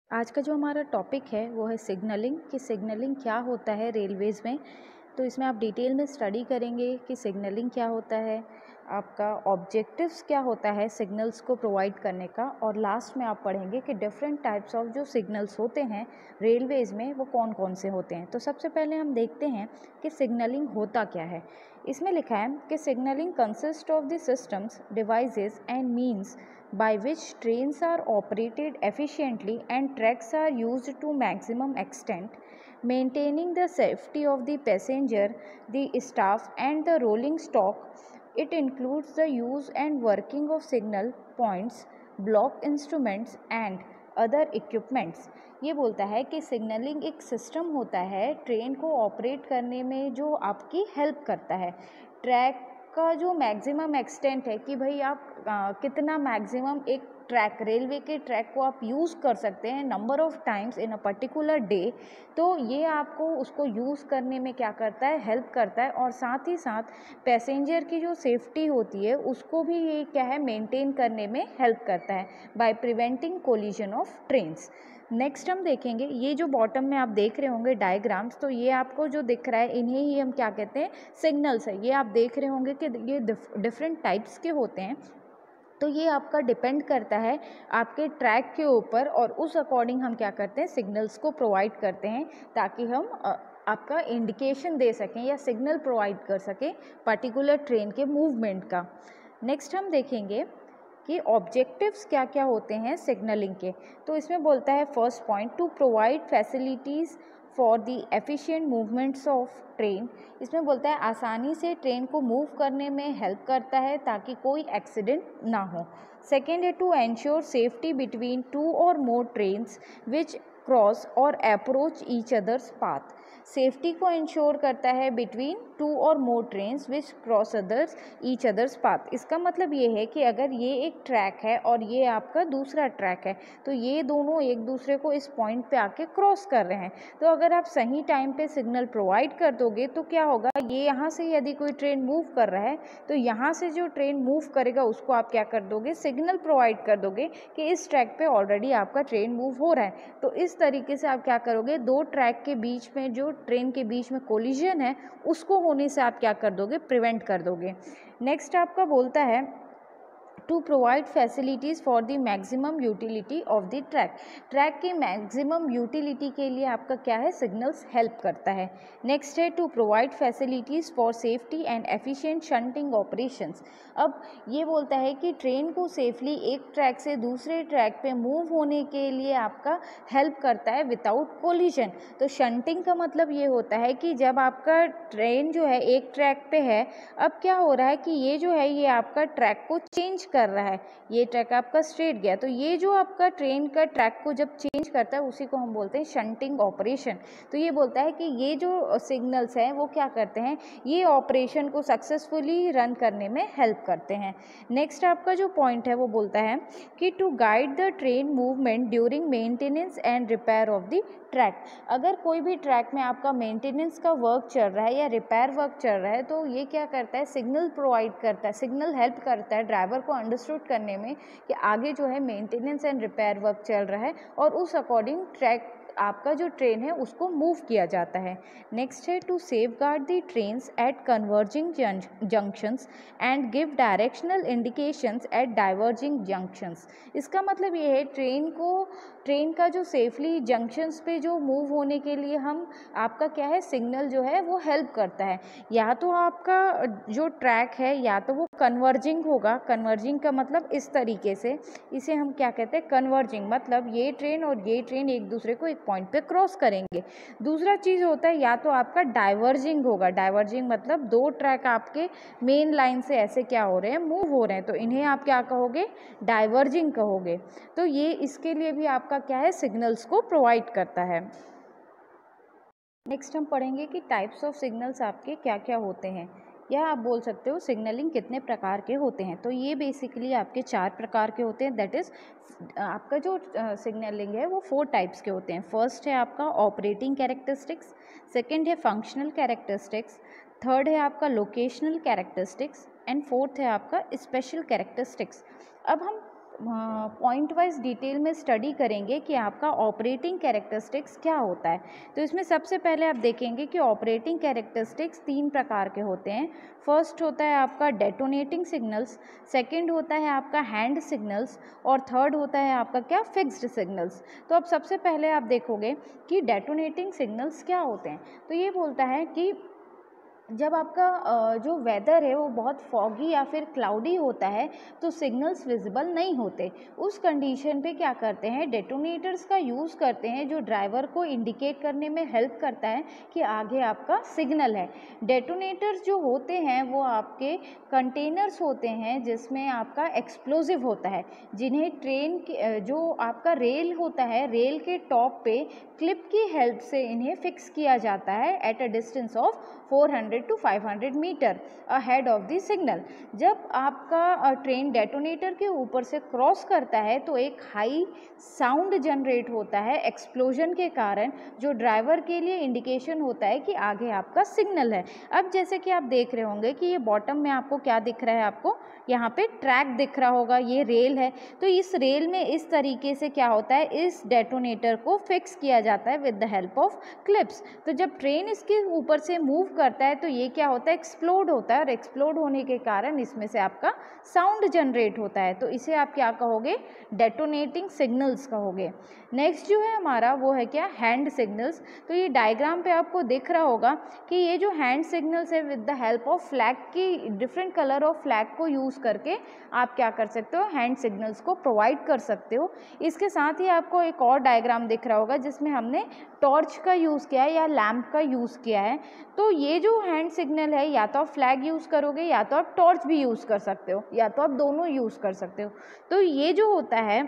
आज का जो हमारा टॉपिक है वो है सिग्नलिंग कि सिग्नलिंग क्या होता है रेलवेज़ में। तो इसमें आप डिटेल में स्टडी करेंगे कि सिग्नलिंग क्या होता है, आपका ऑब्जेक्टिव्स क्या होता है सिग्नल्स को प्रोवाइड करने का, और लास्ट में आप पढ़ेंगे कि डिफरेंट टाइप्स ऑफ जो सिग्नल्स होते हैं रेलवेज़ में वो कौन कौन से होते हैं। तो सबसे पहले हम देखते हैं कि सिग्नलिंग होता क्या है। इसमें लिखा है कि signalling consist of the systems, devices and means by which trains are operated efficiently and tracks are used to maximum extent, maintaining the safety of the passenger, the staff and the rolling stock. It includes the use and working of signal points, block instruments and other equipments. ये बोलता है कि signalling एक system होता है train को operate करने में जो आपकी हेल्प करता है। ट्रैक का जो मैक्सिमम एक्सटेंट है कि भाई आप कितना मैक्सिमम एक ट्रैक, रेलवे के ट्रैक को आप यूज़ कर सकते हैं number of times in a particular day, तो ये आपको उसको यूज़ करने में क्या करता है, हेल्प करता है। और साथ ही साथ पैसेंजर की जो सेफ्टी होती है उसको भी ये क्या है, मेंटेन करने में हेल्प करता है by preventing collision of trains. Next हम देखेंगे, ये जो बॉटम में आप देख रहे होंगे डायग्राम्स, तो ये आपको जो दिख रहा है इन्हें ही हम क्या कहते हैं, सिग्नल्स है। ये आप देख रहे होंगे कि ये डिफरेंट टाइप्स के होते हैं। तो ये आपका डिपेंड करता है आपके ट्रैक के ऊपर, और उस अकॉर्डिंग हम क्या करते हैं, सिग्नल्स को प्रोवाइड करते हैं ताकि हम आपका इंडिकेशन दे सकें या सिग्नल प्रोवाइड कर सकें पर्टिकुलर ट्रेन के मूवमेंट का। नेक्स्ट हम देखेंगे कि ऑब्जेक्टिव्स क्या क्या होते हैं सिग्नलिंग के। तो इसमें बोलता है first point, to provide facilities for the efficient movements of train. इसमें बोलता है आसानी से ट्रेन को मूव करने में हेल्प करता है ताकि कोई एक्सीडेंट ना हो। सेकेंड है to ensure safety between two or more trains which cross or approach each other's path. Safety को इंश्योर करता है between two or more trains which cross each other's path. इसका मतलब ये है कि अगर ये एक ट्रैक है और ये आपका दूसरा ट्रैक है, तो ये दोनों एक दूसरे को इस पॉइंट पे आके क्रॉस कर रहे हैं। तो अगर आप सही टाइम पे सिग्नल प्रोवाइड कर दोगे तो क्या होगा, ये यहाँ से यदि कोई ट्रेन मूव कर रहा है तो यहाँ से जो ट्रेन मूव करेगा उसको आप क्या कर दोगे, सिग्नल प्रोवाइड कर दोगे कि इस ट्रैक पे ऑलरेडी आपका ट्रेन मूव हो रहा है। तो इस तरीके से आप क्या करोगे, दो ट्रैक के बीच में जो ट्रेन के बीच में कोलिजन है उसको होने से आप क्या कर दोगे, प्रिवेंट कर दोगे। नेक्स्ट आपका बोलता है to provide facilities for the maximum utility of the track. Track की मैक्सिमम यूटिलिटी के लिए आपका क्या है, सिग्नल्स हेल्प करता है। नेक्स्ट है to provide facilities for safety and efficient shunting operations. अब ये बोलता है कि ट्रेन को सेफली एक ट्रैक से दूसरे ट्रैक पे मूव होने के लिए आपका हेल्प करता है विदाउट कोलिजन। तो शंटिंग का मतलब ये होता है कि जब आपका ट्रेन जो है एक ट्रैक पे है, अब क्या हो रहा है कि ये जो है ये आपका ट्रैक को चेंज कर रहा है, ये ट्रैक आपका स्ट्रेट गया, तो ये जो आपका ट्रेन का ट्रैक को जब चेंज करता है उसी को हम बोलते हैं शंटिंग ऑपरेशन। तो ये बोलता है कि ये जो सिग्नल्स हैं वो क्या करते हैं, ये ऑपरेशन को सक्सेसफुली रन करने में हेल्प करते हैं। नेक्स्ट आपका जो पॉइंट है वो बोलता है कि to guide the train movement during maintenance and repair of the track. अगर कोई भी ट्रैक में आपका मेंटेनेंस का वर्क चल रहा है या रिपेयर वर्क चल रहा है तो ये क्या करता है, सिग्नल प्रोवाइड करता है, सिग्नल हेल्प करता है ड्राइवर को अंडरस्टूड करने में कि आगे जो है मेंटेनेंस एंड रिपेयर वर्क चल रहा है, और उस अकॉर्डिंग ट्रैक आपका जो ट्रेन है उसको मूव किया जाता है। नेक्स्ट है to safeguard the trains at converging junctions and give directional indications at diverging junctions. इसका मतलब ये है ट्रेन का जो सेफली जंक्शंस पे जो मूव होने के लिए हम आपका क्या है, सिग्नल जो है वो हेल्प करता है। या तो आपका जो ट्रैक है या तो वो कन्वर्जिंग होगा, कन्वर्जिंग का मतलब इस तरीके से, इसे हम क्या कहते हैं, कन्वर्जिंग मतलब ये ट्रेन और ये ट्रेन एक दूसरे को एक पॉइंट पे क्रॉस करेंगे। दूसरा चीज़ होता है या तो आपका डाइवर्जिंग होगा, डाइवर्जिंग मतलब दो ट्रैक आपके मेन लाइन से ऐसे क्या हो रहे हैं, मूव हो रहे हैं, तो इन्हें आप क्या कहोगे, डाइवर्जिंग कहोगे। तो ये इसके लिए भी आपका क्या है, सिग्नल्स को प्रोवाइड करता है। नेक्स्ट हम पढ़ेंगे कि टाइप्स ऑफ सिग्नल्स आपके क्या क्या होते हैं, या आप बोल सकते हो सिग्नलिंग कितने प्रकार के होते हैं। तो ये बेसिकली आपके 4 प्रकार के होते हैं। दैट इज़ आपका जो सिग्नलिंग है वो 4 टाइप्स के होते हैं। फर्स्ट है आपका ऑपरेटिंग कैरेक्टरिस्टिक्स, सेकंड है फंक्शनल कैरेक्टरिस्टिक्स, थर्ड है आपका लोकेशनल कैरेक्टरिस्टिक्स एंड फोर्थ है आपका स्पेशल कैरेक्टरिस्टिक्स। अब हम पॉइंट वाइज डिटेल में स्टडी करेंगे कि आपका ऑपरेटिंग कैरेक्टरिस्टिक्स क्या होता है। तो इसमें सबसे पहले आप देखेंगे कि ऑपरेटिंग कैरेक्टरिस्टिक्स 3 प्रकार के होते हैं। फर्स्ट होता है आपका डेटोनेटिंग सिग्नल्स, सेकंड होता है आपका हैंड सिग्नल्स और थर्ड होता है आपका क्या, फिक्स्ड सिग्नल्स। तो अब सबसे पहले आप देखोगे कि डेटोनेटिंग सिग्नल्स क्या होते हैं। तो ये बोलता है कि जब आपका जो वेदर है वो बहुत फॉगी या फिर क्लाउडी होता है तो सिग्नल्स विजिबल नहीं होते। उस कंडीशन पे क्या करते हैं, डेटोनेटर्स का यूज़ करते हैं जो ड्राइवर को इंडिकेट करने में हेल्प करता है कि आगे आपका सिग्नल है। डेटोनेटर्स जो होते हैं वो आपके कंटेनर्स होते हैं जिसमें आपका एक्सप्लोजिव होता है, जिन्हें ट्रेन के जो आपका रेल होता है, रेल के टॉप पे क्लिप की हेल्प से इन्हें फिक्स किया जाता है at a distance of 400 to 500 metre ahead of the signal. जब आपका ट्रेन डेटोनेटर के ऊपर से क्रॉस करता है तो एक हाई साउंड जनरेट होता है एक्सप्लोजन के कारण, जो ड्राइवर के लिए इंडिकेशन होता है कि आगे आपका सिग्नल है। अब जैसे कि आप देख रहे होंगे कि ये बॉटम में आपको क्या दिख रहा है, आपको यहाँ पे ट्रैक दिख रहा होगा, ये रेल है। तो इस रेल में इस तरीके से क्या होता है, इस डेटोनेटर को फिक्स किया जाता है with the help of clips. तो जब ट्रेन इसके ऊपर से मूव करता है तो ये क्या होता है, एक्सप्लोड होता है, और एक्सप्लोड होने के कारण इसमें से आपका साउंड जनरेट होता है। तो इसे आप क्या कहोगे, डेटोनेटिंग सिग्नल्स कहोगे। नेक्स्ट जो है हमारा वो है क्या, हैंड सिग्नल्स। तो ये डायग्राम पे आपको दिख रहा होगा कि ये जो हैंड सिग्नल्स है with the help of flag की, डिफरेंट कलर ऑफ फ्लैग को यूज़ करके आप क्या कर सकते हो, हैंड सिग्नल्स को प्रोवाइड कर सकते हो। इसके साथ ही आपको एक और डायग्राम दिख रहा होगा जिसमें हमने टॉर्च का यूज़ किया है या लैंप का यूज़ किया है। तो ये जो हैंड सिग्नल है, या तो आप फ्लैग यूज़ करोगे या तो आप टॉर्च भी यूज़ कर सकते हो, या तो आप दोनों यूज़ कर सकते हो। तो ये जो होता है,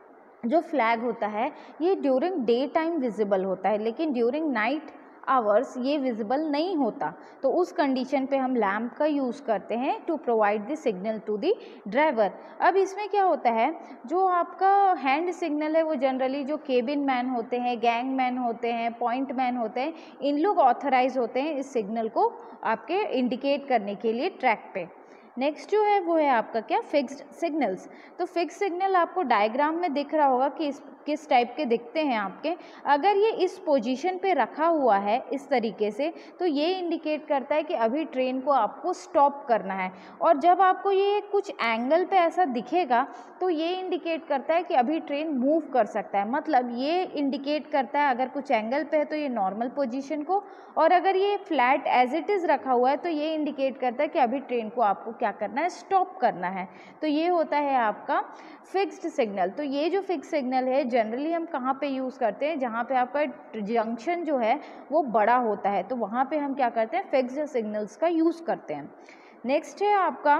जो फ्लैग होता है, ये ड्यूरिंग डे टाइम विजिबल होता है, लेकिन ड्यूरिंग नाइट आवर्स ये विजिबल नहीं होता। तो उस कंडीशन पे हम लैंप का यूज़ करते हैं to provide the signal to the driver. अब इसमें क्या होता है, जो आपका हैंड सिग्नल है वो जनरली जो केबिन मैन होते हैं, गैंग मैन होते हैं, पॉइंट मैन होते हैं, इन लोग ऑथराइज होते हैं इस सिग्नल को आपके इंडिकेट करने के लिए ट्रैक पे। नेक्स्ट जो है वो है आपका क्या, फिक्स्ड सिग्नल्स। तो फिक्स सिग्नल आपको डायग्राम में दिख रहा होगा कि किस टाइप के दिखते हैं आपके। अगर ये इस पोजीशन पे रखा हुआ है इस तरीके से, तो ये इंडिकेट करता है कि अभी ट्रेन को आपको स्टॉप करना है। और जब आपको ये कुछ एंगल पे ऐसा दिखेगा तो ये इंडिकेट करता है कि अभी ट्रेन मूव कर सकता है। मतलब ये इंडिकेट करता है अगर कुछ एंगल पे है तो ये नॉर्मल पोजीशन को, और अगर ये फ्लैट एज इट इज़ रखा हुआ है तो ये इंडिकेट करता है कि अभी ट्रेन को आपको क्या करना है, स्टॉप करना है। तो ये होता है आपका फिक्स्ड सिग्नल। तो ये जो फिक्स सिग्नल है जनरली हम कहाँ पे यूज़ करते हैं, जहाँ पे आपका जंक्शन जो है वो बड़ा होता है, तो वहाँ पे हम क्या करते हैं, फिक्स्ड सिग्नल्स का यूज़ करते हैं। नेक्स्ट है आपका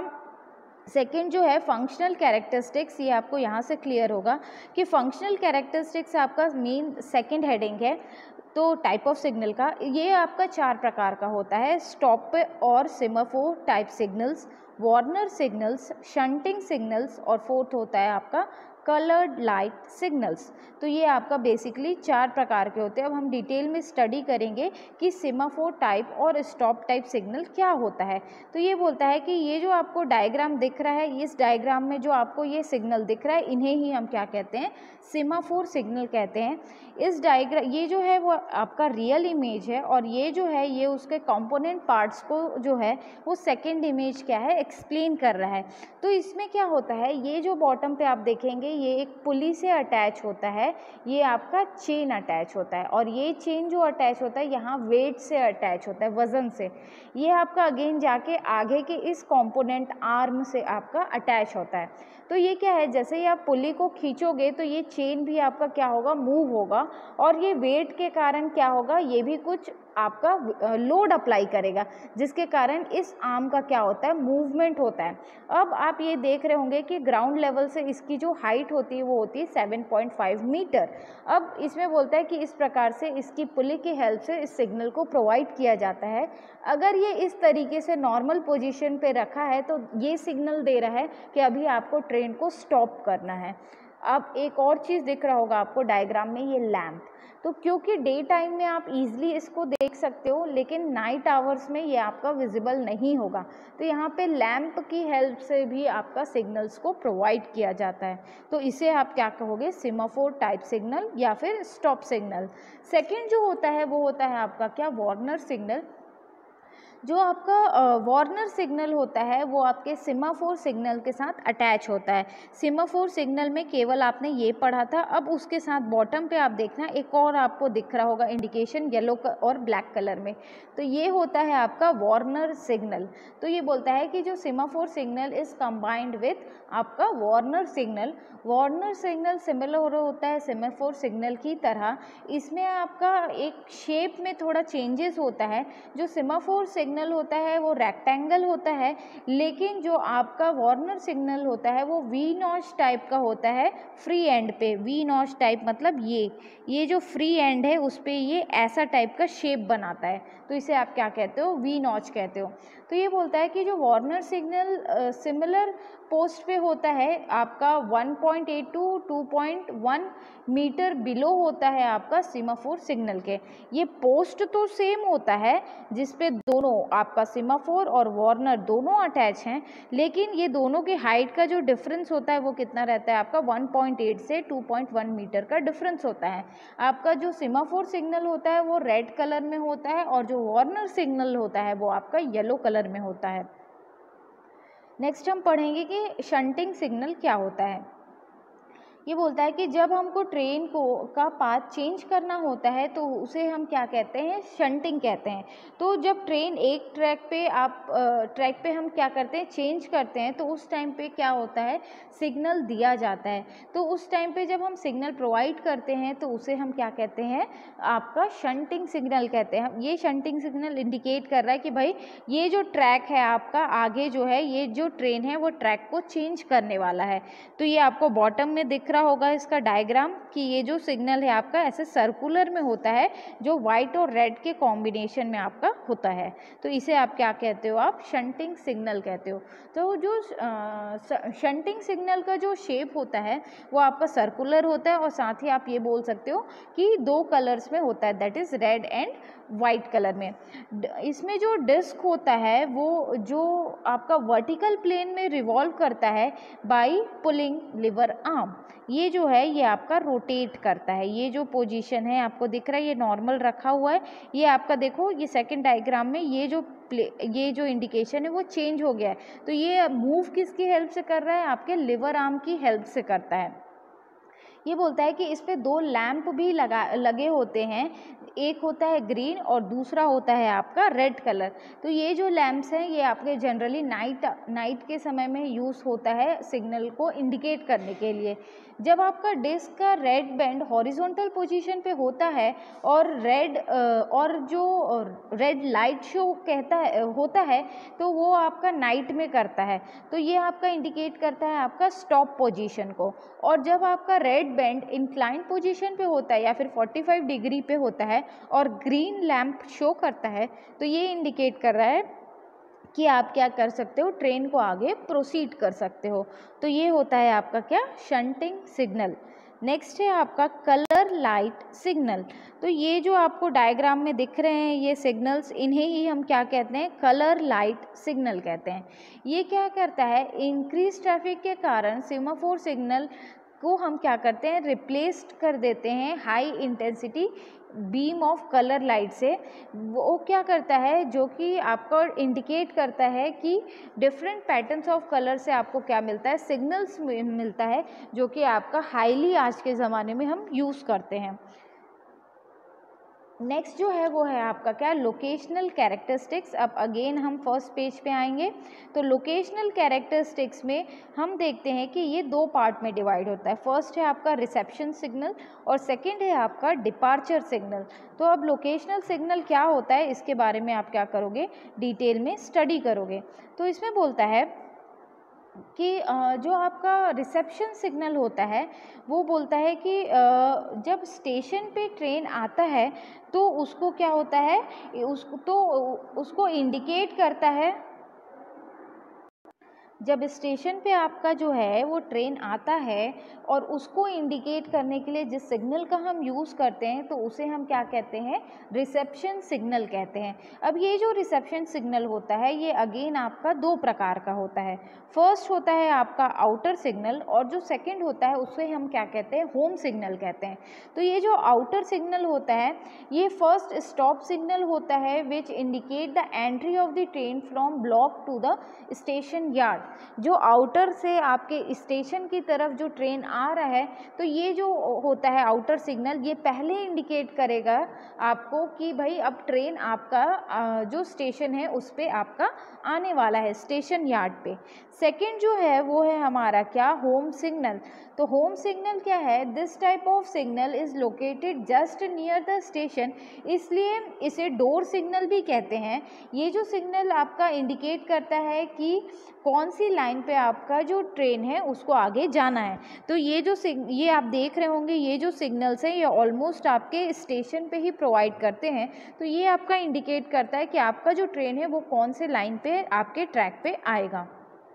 सेकेंड जो है फंक्शनल कैरेक्टरिस्टिक्स। ये आपको यहाँ से क्लियर होगा कि फंक्शनल कैरेक्टरिस्टिक्स आपका मेन सेकेंड हेडिंग है। तो टाइप ऑफ सिग्नल का ये आपका 4 प्रकार का होता है, स्टॉप और semaphore type signals, warner signals, shunting signals, और फोर्थ होता है आपका कलर्ड लाइट सिग्नल्स। तो ये आपका बेसिकली 4 प्रकार के होते हैं। अब हम डिटेल में स्टडी करेंगे कि सेमाफोर टाइप और स्टॉप टाइप सिग्नल क्या होता है। तो ये बोलता है कि ये जो आपको डायग्राम दिख रहा है, इस डायग्राम में जो आपको ये सिग्नल दिख रहा है, इन्हें ही हम क्या कहते हैं, सेमाफोर सिग्नल कहते हैं। इस डायग्राम, ये जो है वो आपका रियल इमेज है, और ये जो है ये उसके कंपोनेंट पार्ट्स को जो है वो सेकेंड इमेज क्या है, एक्सप्लेन कर रहा है। तो इसमें क्या होता है, ये जो बॉटम पे आप देखेंगे ये एक पुली से अटैच होता है, ये आपका चेन अटैच होता है, और ये चेन जो अटैच होता है यहाँ वेट से अटैच होता है, वज़न से। ये आपका अगेन जाके आगे के इस कंपोनेंट आर्म से आपका अटैच होता है। तो ये क्या है, जैसे ही आप पुली को खींचोगे तो ये चेन भी आपका क्या होगा, मूव होगा, और ये वेट के कारण क्या होगा, ये भी कुछ आपका लोड अप्लाई करेगा, जिसके कारण इस आर्म का क्या होता है, मूवमेंट होता है। अब आप ये देख रहे होंगे कि ग्राउंड लेवल से इसकी जो हाइट होती है वो होती है 7.5 मीटर। अब इसमें बोलता है कि इस प्रकार से इसकी पुली की हेल्प से इस सिग्नल को प्रोवाइड किया जाता है। अगर ये इस तरीके से नॉर्मल पोजीशन पे रखा है तो ये सिग्नल दे रहा है कि अभी आपको ट्रेन को स्टॉप करना है। अब एक और चीज़ दिख रहा होगा आपको डायग्राम में, ये लैम्प। तो क्योंकि डे टाइम में आप इजीली इसको देख सकते हो, लेकिन नाइट आवर्स में ये आपका विजिबल नहीं होगा, तो यहाँ पे लैम्प की हेल्प से भी आपका सिग्नल्स को प्रोवाइड किया जाता है। तो इसे आप क्या कहोगे, सेमाफोर टाइप सिग्नल या फिर स्टॉप सिग्नल। सेकेंड जो होता है वो होता है आपका क्या, वार्नर सिग्नल। जो आपका वार्नर सिग्नल होता है वो आपके सेमाफोर सिग्नल के साथ अटैच होता है। सेमाफोर सिग्नल में केवल आपने ये पढ़ा था, अब उसके साथ बॉटम पे आप देखना एक और आपको दिख रहा होगा इंडिकेशन येलो और ब्लैक कलर में, तो ये होता है आपका वार्नर सिग्नल। तो ये बोलता है कि जो semaphore signal is combined with आपका warner signal. Warner signal similar होता है सेमाफोर सिग्नल की तरह, इसमें आपका एक शेप में थोड़ा चेंजेस होता है। जो सेमाफोर सिग्नल होता है वो रेक्टेंगल होता है, लेकिन जो आपका वार्नर सिग्नल होता है वो वी नॉच टाइप का होता है। फ्री एंड पे वी नॉच टाइप मतलब ये जो फ्री एंड है उस पे ये ऐसा टाइप का शेप बनाता है, तो इसे आप क्या कहते हो, वी नॉच कहते हो। तो ये बोलता है कि जो वार्नर सिग्नल सिमिलर पोस्ट पे होता है आपका 1.8 टू 2.1 मीटर बिलो होता है आपका सीमाफोर सिग्नल के। ये पोस्ट तो सेम होता है जिसपे दोनों आपका सीमाफोर और वार्नर दोनों अटैच हैं, लेकिन ये दोनों की हाइट का जो डिफरेंस होता है वो कितना रहता है आपका 1.8 से 2.1 मीटर का डिफरेंस होता है। आपका जो सीमाफोर सिग्नल होता है वो रेड कलर में होता है और जो वार्नर सिग्नल होता है वो आपका येलो कलर में होता है। नेक्स्ट हम पढ़ेंगे कि शंटिंग सिग्नल क्या होता है। ये बोलता है कि जब हमको ट्रेन का पाथ चेंज करना होता है तो उसे हम क्या कहते हैं, शंटिंग कहते हैं। तो जब ट्रेन एक ट्रैक पे हम क्या करते हैं, चेंज करते हैं, तो उस टाइम पे क्या होता है, सिग्नल दिया जाता है। तो उस टाइम पे जब हम सिग्नल प्रोवाइड करते हैं तो उसे हम क्या कहते हैं, आपका शंटिंग सिग्नल कहते हैं। ये शंटिंग सिग्नल इंडिकेट कर रहा है कि भाई ये जो ट्रैक है आपका आगे जो है, ये जो ट्रेन है वो ट्रैक को चेंज करने वाला है। तो ये आपको बॉटम में दिख रहा होगा इसका डायग्राम कि ये जो सिग्नल है आपका ऐसे सर्कुलर में होता है, जो व्हाइट और रेड के कॉम्बिनेशन में आपका होता है। तो इसे आप क्या कहते हो, आप शंटिंग सिग्नल कहते हो। तो जो शंटिंग सिग्नल का जो शेप होता है वो आपका सर्कुलर होता है, और साथ ही आप ये बोल सकते हो कि दो कलर्स में होता है, that is red and white colour में। इसमें जो डिस्क होता है वो जो आपका वर्टिकल प्लेन में रिवॉल्व करता है बाय पुलिंग लिवर आर्म। ये जो है ये आपका रोटेट करता है। ये जो पोजीशन है आपको दिख रहा है, ये नॉर्मल रखा हुआ है। ये आपका देखो, ये सेकंड डायग्राम में ये जो इंडिकेशन है वो चेंज हो गया है। तो ये मूव किसकी हेल्प से कर रहा है, आपके लिवर आर्म की हेल्प से करता है। ये बोलता है कि इस पे दो लैंप भी लगे होते हैं, एक होता है ग्रीन और दूसरा होता है आपका रेड कलर। तो ये जो लैंप्स हैं ये आपके जनरली नाइट के समय में यूज़ होता है सिग्नल को इंडिकेट करने के लिए। जब आपका डिस्क का रेड बैंड हॉरिजॉन्टल पोजीशन पे होता है और रेड लाइट शो होता है तो वो आपका नाइट में करता है। तो ये आपका इंडिकेट करता है आपका स्टॉप पोजीशन को। और जब आपका रेड बैंड इंक्लाइन पोजीशन पे होता है या फिर 45 डिग्री पे होता है और ग्रीन लैंप शो करता है, तो ये इंडिकेट कर रहा है कि आप क्या कर सकते हो, ट्रेन को आगे प्रोसीड कर सकते हो। तो ये होता है आपका क्या, शंटिंग सिग्नल। नेक्स्ट है आपका कलर लाइट सिग्नल। तो ये जो आपको डायग्राम में दिख रहे हैं ये सिग्नल्स, इन्हें ही हम क्या कहते हैं, कलर लाइट सिग्नल कहते हैं। ये क्या करता है, इंक्रीज ट्रैफिक के कारण सेमाफोर सिग्नल को हम क्या करते हैं, रिप्लेस कर देते हैं high intensity beam of colour light से। वो क्या करता है, जो कि आपको इंडिकेट करता है कि डिफरेंट पैटर्न्स ऑफ कलर से आपको क्या मिलता है, सिग्नल्स मिलता है, जो कि आपका हाईली आज के ज़माने में हम यूज़ करते हैं। नेक्स्ट जो है वो है आपका क्या, लोकेशनल कैरेक्टरिस्टिक्स। अब अगेन हम फर्स्ट पेज पे आएंगे। तो लोकेशनल कैरेक्टरिस्टिक्स में हम देखते हैं कि ये दो पार्ट में डिवाइड होता है। फर्स्ट है आपका रिसेप्शन सिग्नल और सेकंड है आपका डिपार्चर सिग्नल। तो अब लोकेशनल सिग्नल क्या होता है इसके बारे में आप क्या करोगे, डिटेल में स्टडी करोगे। तो इसमें बोलता है कि जो आपका रिसेप्शन सिग्नल होता है वो बोलता है कि जब स्टेशन पे ट्रेन आता है तो उसको क्या होता है, उसको इंडिकेट करता है जब स्टेशन पे आपका जो है वो ट्रेन आता है और उसको इंडिकेट करने के लिए जिस सिग्नल का हम यूज़ करते हैं तो उसे हम क्या कहते हैं, रिसेप्शन सिग्नल कहते हैं। अब ये जो रिसेप्शन सिग्नल होता है ये अगेन आपका दो प्रकार का होता है। फर्स्ट होता है आपका आउटर सिग्नल और जो सेकंड होता है उसे हम क्या कहते हैं, होम सिग्नल कहते हैं। तो ये जो आउटर सिग्नल होता है ये फर्स्ट स्टॉप सिग्नल होता है which indicate the entry of the train from block to the station yard. जो आउटर से आपके स्टेशन की तरफ जो ट्रेन आ रहा है तो ये जो होता है आउटर सिग्नल ये पहले इंडिकेट करेगा आपको कि भाई अब ट्रेन आपका जो स्टेशन है उस पे आपका आने वाला है, स्टेशन यार्ड पे। सेकंड जो है वो है हमारा क्या, होम सिग्नल। तो होम सिग्नल क्या है, this type of signal is located just near the station, इसलिए इसे डोर सिग्नल भी कहते हैं। ये जो सिग्नल आपका इंडिकेट करता है कि कौन सी लाइन पे आपका जो ट्रेन है उसको आगे जाना है। तो ये आप देख रहे होंगे ये जो सिग्नल्स हैं ये ऑलमोस्ट आपके स्टेशन पे ही प्रोवाइड करते हैं। तो ये आपका इंडिकेट करता है कि आपका जो ट्रेन है वो कौन से लाइन पे आपके ट्रैक पे आएगा।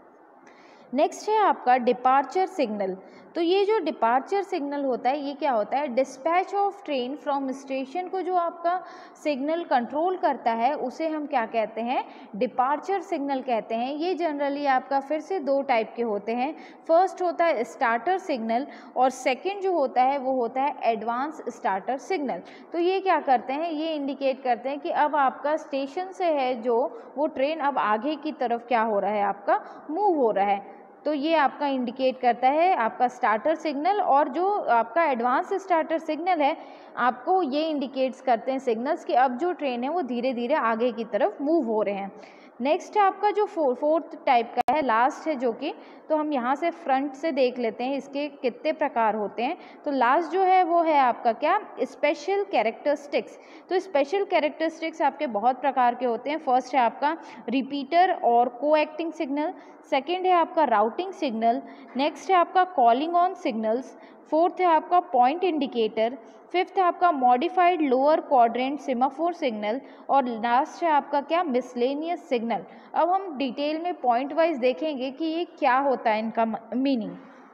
नेक्स्ट है आपका डिपार्चर सिग्नल। तो ये जो डिपार्चर सिग्नल होता है ये क्या होता है, dispatch of train from station को जो आपका सिग्नल कंट्रोल करता है उसे हम क्या कहते हैं, डिपार्चर सिग्नल कहते हैं। ये जनरली आपका फिर से दो टाइप के होते हैं। फर्स्ट होता है स्टार्टर सिग्नल और सेकंड जो होता है वो होता है एडवांस स्टार्टर सिग्नल। तो ये क्या करते हैं, ये इंडिकेट करते हैं कि अब आपका स्टेशन से है जो वो ट्रेन अब आगे की तरफ क्या हो रहा है, आपका मूव हो रहा है। तो ये आपका इंडिकेट करता है आपका स्टार्टर सिग्नल, और जो आपका एडवांस स्टार्टर सिग्नल है आपको ये इंडिकेट्स करते हैं सिग्नल्स कि अब जो ट्रेन है वो धीरे धीरे आगे की तरफ मूव हो रहे हैं। नेक्स्ट है आपका जो फोर्थ टाइप का है, लास्ट है जो कि, तो हम यहाँ से फ्रंट से देख लेते हैं इसके कितने प्रकार होते हैं। तो लास्ट जो है वो है आपका क्या, स्पेशल कैरेक्टरिस्टिक्स। तो स्पेशल कैरेक्टरिस्टिक्स आपके बहुत प्रकार के होते हैं। फर्स्ट है आपका रिपीटर और को एक्टिंग सिग्नल, सेकेंड है आपका राउटिंग सिग्नल, नेक्स्ट है आपका कॉलिंग ऑन सिग्नल्स, फोर्थ है आपका पॉइंट इंडिकेटर, फिफ्थ है आपका modified lower quadrant semaphore signal, और लास्ट है आपका क्या, मिसलेनियस सिग्नल। अब हम डिटेल में पॉइंट वाइज देखेंगे कि ये क्या होता है, इनका मीनिंग।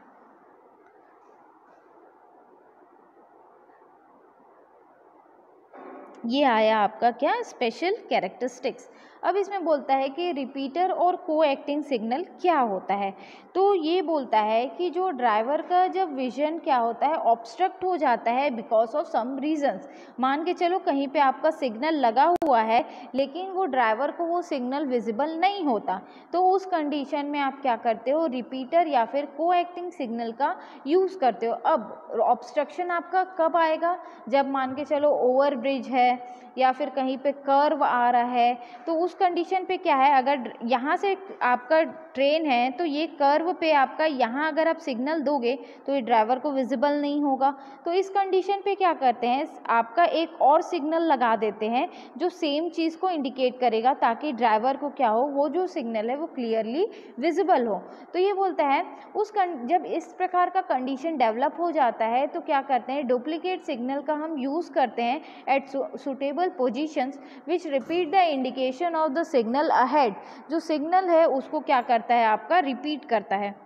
ये आया आपका क्या, स्पेशल कैरेक्टरिस्टिक्स। अब इसमें बोलता है कि रिपीटर और को एक्टिंग सिग्नल क्या होता है। तो ये बोलता है कि जो ड्राइवर का जब विजन क्या होता है, ऑब्स्ट्रक्ट हो जाता है बिकॉज ऑफ सम रीजंस। मान के चलो कहीं पे आपका सिग्नल लगा हुआ है लेकिन वो ड्राइवर को वो सिग्नल विजिबल नहीं होता, तो उस कंडीशन में आप क्या करते हो, रिपीटर या फिर को एक्टिंग सिग्नल का यूज़ करते हो। अब ऑब्स्ट्रक्शन आपका कब आएगा, जब मान के चलो ओवर ब्रिज है या फिर कहीं पे कर्व आ रहा है, तो उस कंडीशन पे क्या है, अगर यहाँ से आपका ट्रेन है तो ये कर्व पे आपका यहाँ अगर आप सिग्नल दोगे तो ये ड्राइवर को विजिबल नहीं होगा। तो इस कंडीशन पे क्या करते हैं, आपका एक और सिग्नल लगा देते हैं जो सेम चीज़ को इंडिकेट करेगा ताकि ड्राइवर को क्या हो, वो जो सिग्नल है वो क्लियरली विजिबल हो। तो ये बोलता है जब इस प्रकार का कंडीशन डेवलप हो जाता है तो क्या करते हैं, डुप्लीकेट सिग्नल का हम यूज़ करते हैं at suitable positions which repeat the indication of the signal ahead. जो सिग्नल है उसको क्या करता है, आपका रिपीट करता है।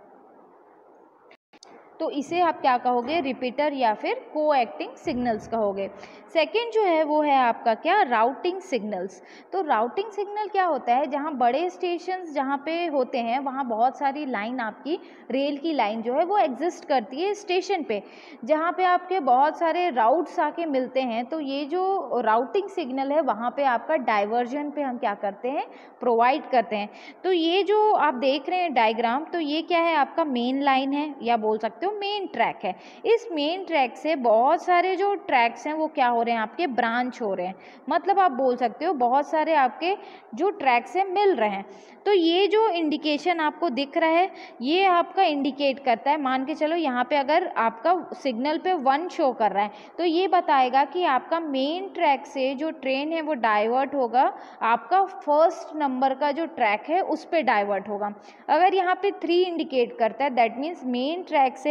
तो इसे आप क्या कहोगे, रिपीटर या फिर को एक्टिंग सिग्नल्स कहोगे। सेकंड जो है वो है आपका क्या, राउटिंग सिग्नल्स। तो राउटिंग सिग्नल क्या होता है, जहाँ बड़े स्टेशंस जहाँ पे होते हैं वहाँ बहुत सारी लाइन, आपकी रेल की लाइन जो है वो एग्जिस्ट करती है स्टेशन पे, जहाँ पे आपके बहुत सारे राउट्स आके मिलते हैं। तो ये जो राउटिंग सिग्नल है वहाँ पे आपका डाइवर्जन पे हम क्या करते हैं, प्रोवाइड करते हैं। तो ये जो आप देख रहे हैं डायग्राम, तो ये क्या है, आपका मेन लाइन है या बोल सकते हो मेन ट्रैक है। इस मेन ट्रैक से बहुत सारे जो ट्रैक्स हैं वो क्या हो रहे हैं, आपके ब्रांच हो रहे हैं। मतलब आप बोल सकते हो बहुत सारे आपके जो ट्रैक्स हैं मिल रहे हैं। तो ये जो इंडिकेशन आपको दिख रहा है ये आपका इंडिकेट करता है, मान के चलो यहाँ पे अगर आपका सिग्नल पे 1 शो कर रहा है तो ये बताएगा कि आपका मेन ट्रैक से जो ट्रेन है वो डाइवर्ट होगा, आपका फर्स्ट नंबर का जो ट्रैक है उस पे डाइवर्ट होगा। अगर यहाँ पे 3 इंडिकेट करता है दैट मीन्स मेन ट्रैक से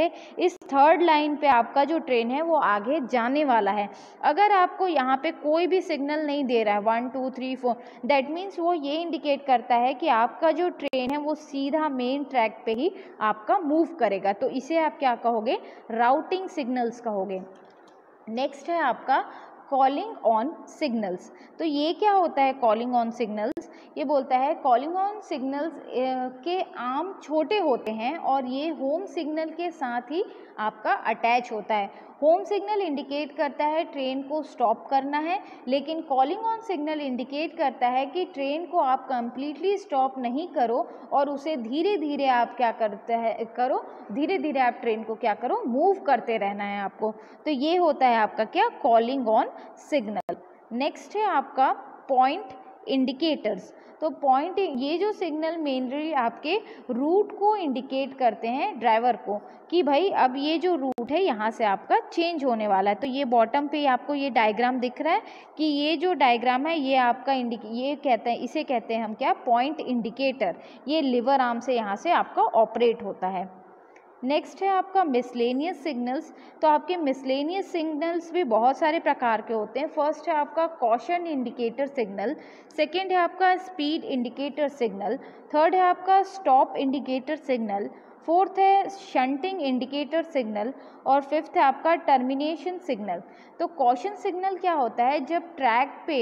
है इस थर्ड लाइन पे आपका जो ट्रेन है वो आगे जाने वाला है। अगर आपको यहाँ पे कोई भी सिग्नल नहीं दे रहा है 1 2 3 4, दैट मीन्स वो ये इंडिकेट करता है कि आपका जो ट्रेन है वो सीधा मेन ट्रैक पे ही आपका मूव करेगा। तो इसे आप क्या कहोगे, राउटिंग सिग्नल्स कहोगे। नेक्स्ट है आपका कॉलिंग ऑन सिग्नल्स। तो ये क्या होता है कॉलिंग ऑन सिग्नल्स, ये बोलता है कॉलिंग ऑन सिग्नल्स के आर्म छोटे होते हैं और ये होम सिग्नल के साथ ही आपका अटैच होता है। होम सिग्नल इंडिकेट करता है ट्रेन को स्टॉप करना है, लेकिन कॉलिंग ऑन सिग्नल इंडिकेट करता है कि ट्रेन को आप कंप्लीटली स्टॉप नहीं करो और उसे धीरे धीरे आप क्या करते हैं करो, धीरे धीरे आप ट्रेन को क्या करो, मूव करते रहना है आपको। तो ये होता है आपका क्या, कॉलिंग ऑन सिग्नल। नेक्स्ट है आपका पॉइंट इंडिकेटर्स। तो पॉइंट, ये जो सिग्नल मेनली आपके रूट को इंडिकेट करते हैं ड्राइवर को कि भाई अब ये जो रूट है यहाँ से आपका चेंज होने वाला है। तो ये बॉटम पे आपको ये डायग्राम दिख रहा है कि ये जो डायग्राम है ये आपका ये कहते हैं, इसे कहते हैं हम क्या, पॉइंट इंडिकेटर। ये लिवर आर्म से यहाँ से आपका ऑपरेट होता है। नेक्स्ट है आपका मिसलेनियस सिग्नल्स। तो आपके मिसलेनियस सिग्नल्स भी बहुत सारे प्रकार के होते हैं। फर्स्ट है आपका कॉशन इंडिकेटर सिग्नल, सेकंड है आपका स्पीड इंडिकेटर सिग्नल, थर्ड है आपका स्टॉप इंडिकेटर सिग्नल, फोर्थ है शंटिंग इंडिकेटर सिग्नल और फिफ्थ है आपका टर्मिनेशन सिग्नल। तो कॉशन सिग्नल क्या होता है, जब ट्रैक पे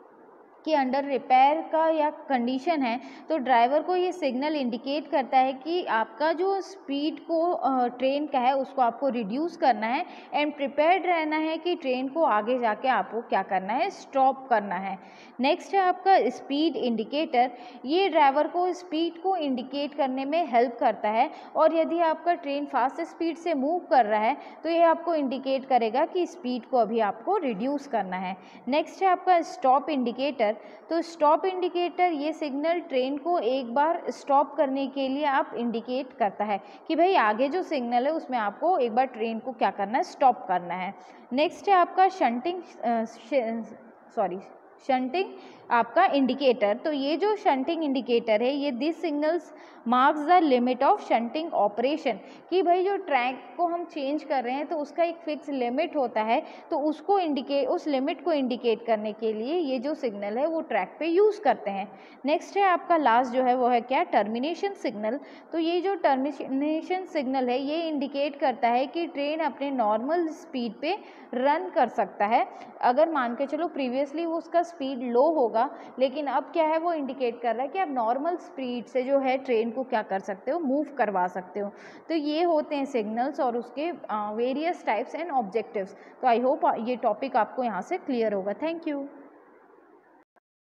के अंडर रिपेयर का या कंडीशन है तो ड्राइवर को ये सिग्नल इंडिकेट करता है कि आपका जो स्पीड को ट्रेन का है उसको आपको रिड्यूस करना है एंड प्रिपेयर्ड रहना है कि ट्रेन को आगे जाके आपको क्या करना है, स्टॉप करना है। नेक्स्ट है आपका स्पीड इंडिकेटर। ये ड्राइवर को स्पीड को इंडिकेट करने में हेल्प करता है और यदि आपका ट्रेन फास्ट स्पीड से मूव कर रहा है तो ये आपको इंडिकेट करेगा कि स्पीड को अभी आपको रिड्यूस करना है। नेक्स्ट है आपका स्टॉप इंडिकेटर। तो स्टॉप इंडिकेटर ये सिग्नल ट्रेन को एक बार स्टॉप करने के लिए आप इंडिकेट करता है कि भाई आगे जो सिग्नल है उसमें आपको एक बार ट्रेन को क्या करना है, स्टॉप करना है। नेक्स्ट है आपका शंटिंग आपका इंडिकेटर। तो ये जो शंटिंग इंडिकेटर है ये this signals marks the limit of shunting operation, कि भाई जो ट्रैक को हम चेंज कर रहे हैं तो उसका एक फिक्स लिमिट होता है, तो उसको उस लिमिट को इंडिकेट करने के लिए ये जो सिग्नल है वो ट्रैक पे यूज़ करते हैं। नेक्स्ट है आपका लास्ट जो है वो है क्या, टर्मिनेशन सिग्नल। तो ये जो टर्मिनेशन सिग्नल है ये इंडिकेट करता है कि ट्रेन अपने नॉर्मल स्पीड पे रन कर सकता है। अगर मान के चलो प्रीवियसली वो उसका स्पीड लो होगा, लेकिन अब क्या है, वो इंडिकेट कर रहा है कि आप नॉर्मल स्पीड से जो है ट्रेन को क्या कर सकते हो, मूव करवा सकते हो। तो ये होते हैं सिग्नल्स और उसके वेरियस टाइप्स एंड ऑब्जेक्टिव्स। तो आई होप ये टॉपिक आपको यहाँ से क्लियर होगा। Thank you.